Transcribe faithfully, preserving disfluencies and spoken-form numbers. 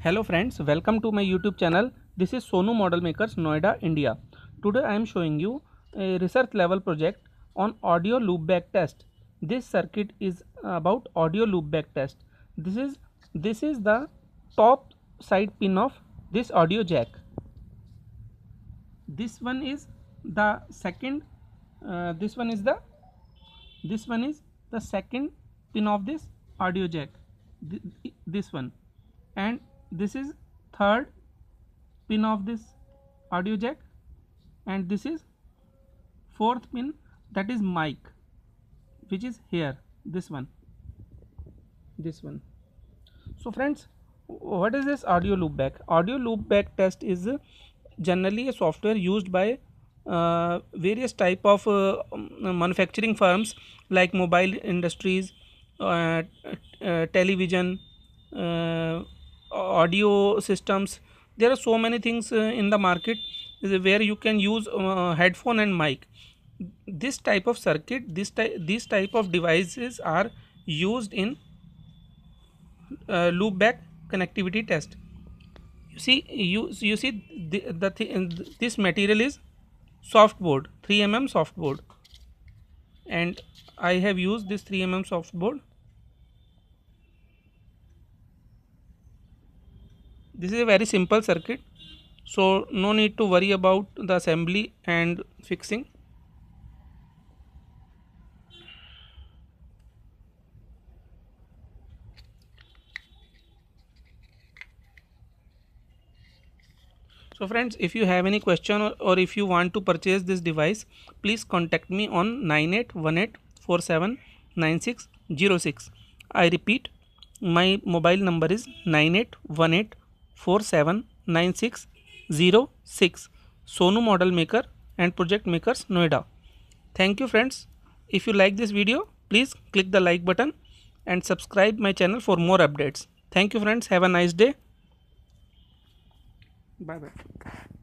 Hello friends, welcome to my YouTube channel. This is Sonu Model Makers, Noida, India. Today I am showing you a research level project on audio loopback test. This circuit is about audio loopback test. This is this is the top side pin of this audio jack. This one is the second. Uh, this one is the this one is the second pin of this audio jack. Th this one, and this is third pin of this audio jack, and this is fourth pin, that is mic, which is here, this one this one So friends, what is this audio loopback? Audio loopback test is generally a software used by uh, various type of uh, manufacturing firms like mobile industries, uh, uh, television, uh, audio systems. There are so many things uh, in the market where you can use uh, headphone and mic. This type of circuit, this type these type of devices are used in uh, loopback connectivity test. You see, you you see the, the th this material is soft board, three millimeter soft board, and I have used this three millimeter soft board. This is a very simple circuit, so no need to worry about the assembly and fixing. So friends, if you have any question, or, or if you want to purchase this device, please contact me on nine eight one eight four seven nine six zero six. I repeat, my mobile number is nine eight one eight four seven nine six zero six. Sonu Model Maker and Project Makers, Noida. Thank you friends. If you like this video, please click the like button and subscribe my channel for more updates. Thank you friends. Have a nice day. Bye bye.